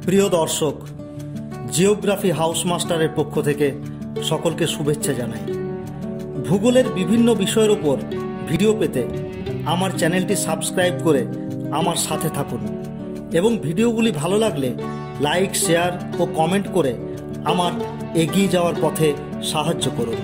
প্রিয় দর্শক, geography house মাস্টারের পক্ষ থেকে সকলকে শুভেচ্ছা জানাই। ভূগোলের বিভিন্ন বিষয়ের উপর ভিডিও পেতে আমার চ্যানেলটি সাবস্ক্রাইব করে আমার সাথে থাকুন এবং ভিডিওগুলি ভালো লাগলে লাইক, শেয়ার ও কমেন্ট করে আমার এগিয়ে যাওয়ার পথে সাহায্য করুন।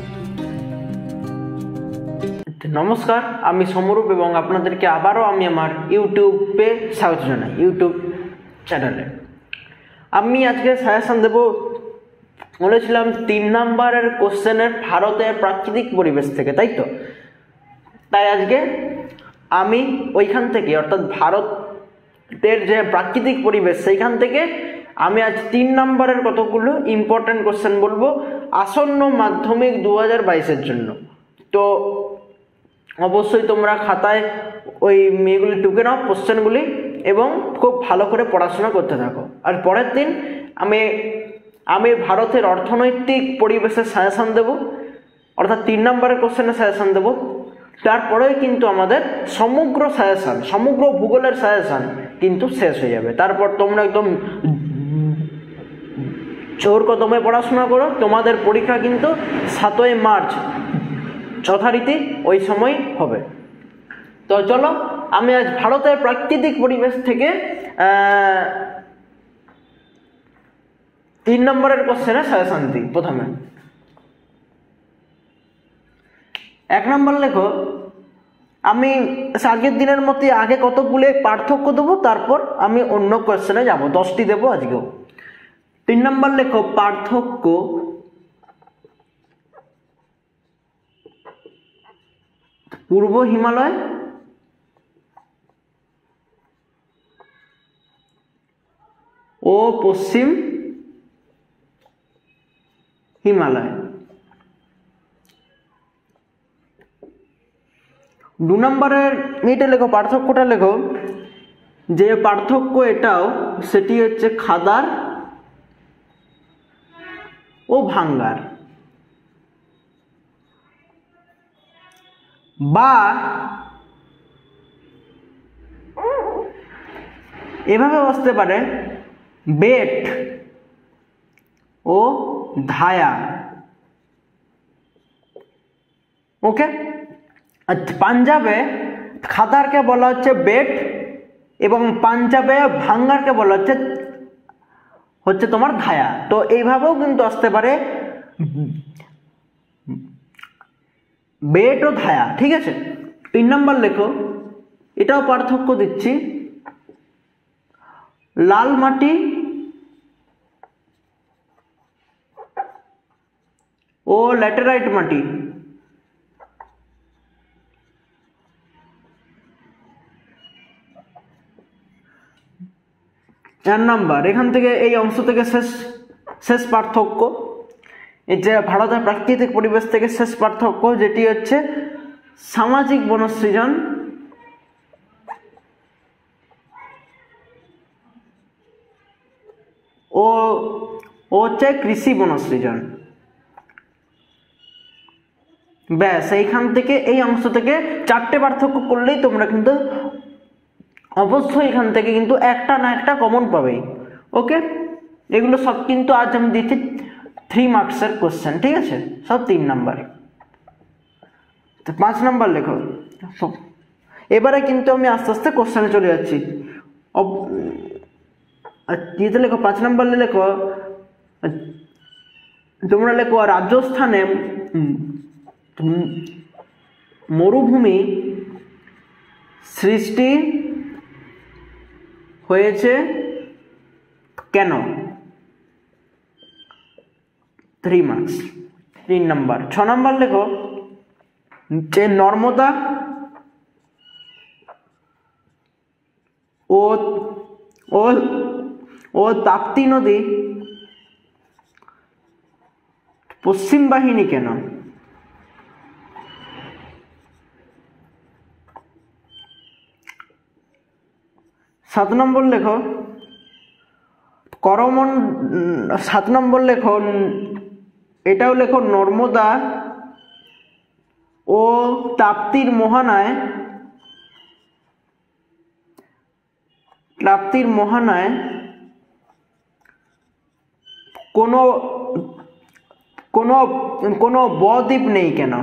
নমস্কার, আমি সমরূপ এবং আপনাদেরকে আবারও আমি আমার ইউটিউবে স্বাগত জানাই। ইউটিউব চ্যানেলে আমি আজকে সাজেশন দেব। বলেছিলাম 3 নম্বরের কোশ্চেনের ভারতের প্রাকৃতিক পরিবেশ থেকে, তাই তো? তাই আজকে আমি ওইখান থেকে, অর্থাৎ ভারতের যে প্রাকৃতিক পরিবেশ সেইখান থেকে আমি আজ 3 নম্বরের কতগুলো ইম্পর্টেন্ট কোশ্চেন বলবো আসন্ন মাধ্যমিক 2022-এর জন্য। তো অবশ্যই তোমরা খাতায় ওই মেয়েগুলি টুকে নাও কোশ্চেনগুলি এবং খুব ভালো করে পড়াশোনা করতে থাকো। আর পরের দিন আমি ভারতের অর্থনৈতিক পরিবেশের সাজেশন দেব, অর্থাৎ 3 নম্বরের কোশ্চেনের সাজেশন দেব। তারপরেই কিন্তু আমাদের সমগ্র সাজেশন, সমগ্র ভূগোলের সাজেশন কিন্তু শেষ হয়ে যাবে। তারপর তোমরা একদম জোর কদমে পড়াশোনা করো। তোমাদের পরীক্ষা কিন্তু 7ই মার্চ যথারীতি ওই সময় হবে। তো চলো, আমি আজ ভারতের প্রাকৃতিক পরিবেশ থেকে 3 নম্বরের কোশ্চেনে সাজেশন দিই। প্রথমে 1 নম্বর লেখো, আমি আগের দিনের মতোই আগে কতগুলো পার্থক্য দেবো, তারপর আমি অন্য কোশ্চেনে যাব। 10টি দেবো আজকেও। 3 নম্বর লেখো, পার্থক্য পূর্ব হিমালয় ও পশ্চিম হিমালয়। 2 নম্বরের এটা লেখো, পার্থক্যটা লেখো, যে পার্থক্য এটাও, সেটি হচ্ছে খাদার ও ভাঙ্গার, বা এভাবে বসতে পারে বেট ও ধায়া। ওকে, পাঞ্জাবে খাদারকে বলা হচ্ছে বেট এবং পাঞ্জাবে ভাঙ্গারকে বলা হচ্ছে তোমার ধায়া। তো এইভাবেও কিন্তু আসতে পারে বেট ও ধায়া, ঠিক আছে? 3 নম্বর লেখো, এটাও পার্থক্য দিচ্ছি, লাল মাটি ও ল্যাটেরাইট মাটি। 4 নম্বর, এখান থেকে এই অংশ থেকে শেষ পার্থক্য, এই যে ভারতের প্রাকৃতিক পরিবেশ থেকে শেষ পার্থক্য, যেটি হচ্ছে সামাজিক বনসৃজন ও হচ্ছে কৃষি বনসৃজন। ব্যাস, এইখান থেকে এই অংশ থেকে 4টে পার্থক্য করলেই তোমরা কিন্তু অবশ্যই এখান থেকে কিন্তু একটা না একটা কমন পাবেই। ওকে, এগুলো সব কিন্তু আজ আমি দিচ্ছি 3 মার্কসের কোশ্চেন, ঠিক আছে? সব 3 নম্বর। তো 5 নম্বর লেখো। এবারে কিন্তু আমি আস্তে আস্তে কোশ্চেনে চলে যাচ্ছি। ইয়েতে লেখো, 5 নম্বর লেখো, তোমরা লেখো, রাজস্থানে মরুভূমি সৃষ্টি হয়েছে কেন? 3 মার্কস। 3 নম্বর। 6 নম্বর লেখো, যে নর্মদা ও তাপ্তি নদী পশ্চিম বাহিনী কেন? 7 নম্বর লেখো, 7 নম্বর লেখো, এটাও লেখো, নর্মদা ও তাপ্তির মোহনায় প্রাপ্তির মোহনায় কোনো কোনো কোনো বদ্বীপ নেই কেন?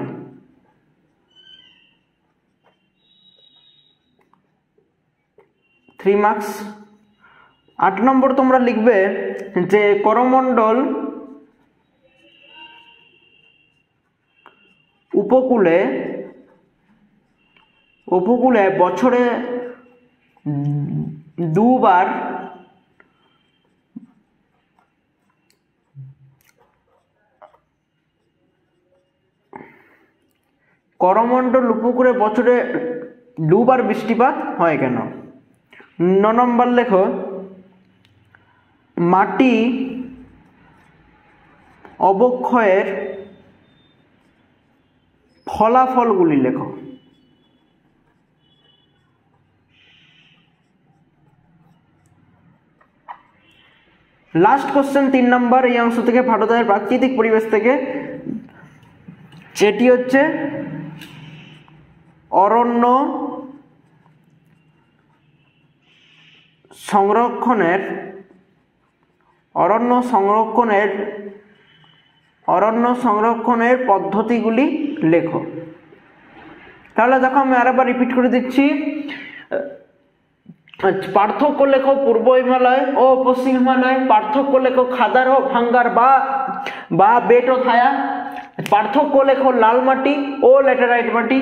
3 মার্কস। 8 নম্বর তোমরা লিখবে যে করমণ্ডল উপকূলে বছরে দুবার করমণ্ডল উপকূলে বছরে দুবার বৃষ্টিপাত হয় কেন? 9 নম্বর লেখো মাটি অবক্ষয়ের ফলাফলগুলি লেখো। লাস্ট কোশ্চেন 3 নম্বর এই অংশ থেকে, ভারতের প্রাকৃতিক পরিবেশ থেকে, যেটি হচ্ছে অরণ্য সংরক্ষণের পদ্ধতিগুলি লেখো। তাহলে দেখো আমি আরেকবার রিপিট করে দিচ্ছি। পার্থক্য লেখো পূর্ব হিমালয় ও পশ্চিম হিমালয়, পার্থক্য লেখো খাদার ও ভাঙ্গার বা বেট ও থায়া, পার্থক্য লেখো লাল মাটি ও ল্যাটেরাইট মাটি,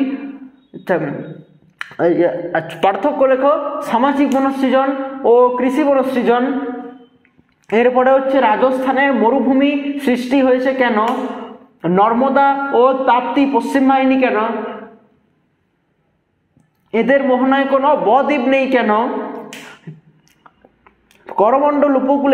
পার্থক্য লেখো সামাজিক বনসৃজন ও কৃষি বনসৃজন। এরপরে হচ্ছে রাজস্থানের মরুভূমি সৃষ্টি হয়েছে কেন? নর্মদা ও তাপ্তি পশ্চিম বাহিনী কেন? এদের মোহনায় কোনো বদ্বীপ নেই কেন? করমণ্ডল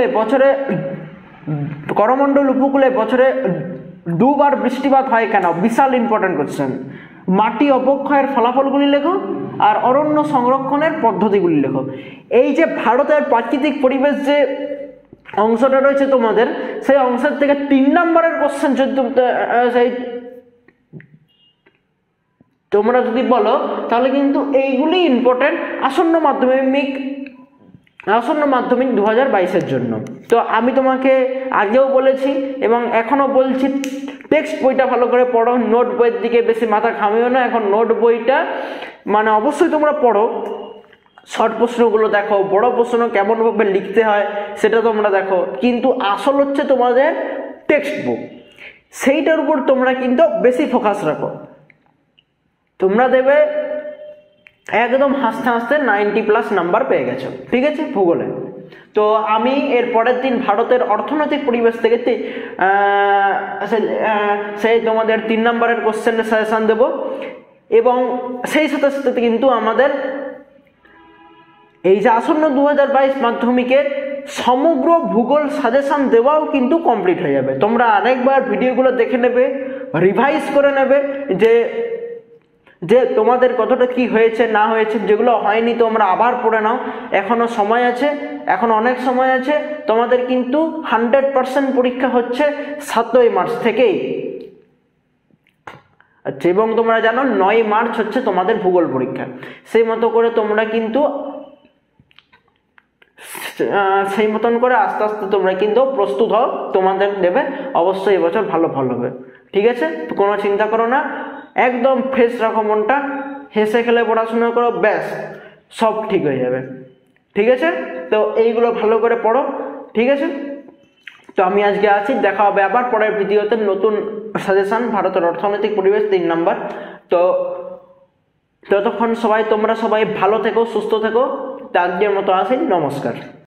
উপকূলে বছরে দুবার বৃষ্টিপাত হয় কেন? বিশাল ইম্পর্টেন্ট কোশ্চেন। মাটি অবক্ষয়ের ফলাফলগুলি লেখো আর অরণ্য সংরক্ষণের পদ্ধতিগুলি লেখো। এই যে ভারতের প্রাকৃতিক পরিবেশ যে অংশটা রয়েছে তোমাদের, সেই অংশের থেকে 3 নম্বরের কোশ্চেন যদি তোমরা যদি বলো তাহলে কিন্তু এইগুলি ইম্পর্টেন্ট আসন্ন মাধ্যমিক 2022-এর জন্য। তো আমি তোমাকে আগেও বলেছি এবং এখনো বলছি, টেক্সট বইটা ভালো করে পড়ো, নোট বইয়ের দিকে বেশি মাথা ঘামিও না। এখন নোট বইটা মানে অবশ্যই তোমরা পড়ো, শর্ট প্রশ্নগুলো দেখো, বড় প্রশ্ন কেমনভাবে লিখতে হয় সেটা তোমরা দেখো, কিন্তু আসল হচ্ছে তোমাদের টেক্সট বুক, সেইটার উপর তোমরা কিন্তু বেশি ফোকাস রাখো। তোমরা দেবে একদম হাসতে হাসতে 90+ নাম্বার পেয়ে গেছো, ঠিক আছে, ভূগোলে। তো আমি এর পরের দিন ভারতের অর্থনৈতিক পরিবেশ থেকে সেই তোমাদের 3 নম্বরের কোশ্চেনের সাজেশন দেব, এবং সেই সাথে সাথে কিন্তু আমাদের এই যে আসন্ন 2022 মাধ্যমিকের সমগ্র ভূগোল সাজেশন দেওয়াও কিন্তু কমপ্লিট হয়ে যাবে। তোমরা আরেকবার ভিডিওগুলো দেখে নেবে, রিভাইজ করে নেবে যে তোমাদের কতটা কি হয়েছে না হয়েছে, যেগুলো হয়নি তোমরা আবার পড়ে নাও, এখনো সময় আছে, এখন অনেক সময় আছে। তোমাদের কিন্তু 100% পরীক্ষা হচ্ছে 7ই মার্চ থেকেই, আচ্ছা, এবং তোমরা জানো 9 মার্চ হচ্ছে তোমাদের ভূগোল পরীক্ষা। সেই মতো করে তোমরা কিন্তু সেই মতন করে আস্তে আস্তে তোমরা কিন্তু প্রস্তুত হও, তোমাদের দেবে অবশ্যই এবছর ভালো ফল হবে, ঠিক আছে। কোনো চিন্তা করো না, একদম ফ্রেশ রাখো মনটা, হেসে খেলে পড়াশোনা করো, ব্যাস সব ঠিক হয়ে যাবে, ঠিক আছে। তো এইগুলো ভালো করে পড়ো, ঠিক আছে। তো আমি আজকে আছি, দেখা হবে আবার পরের ভিডিওতে নতুন সাজেশন ভারতের অর্থনৈতিক পরিবেশ 3 নম্বর। তো ততক্ষণ তোমরা সবাই ভালো থেকো, সুস্থ থেকো। আজকের মতো আসি, নমস্কার।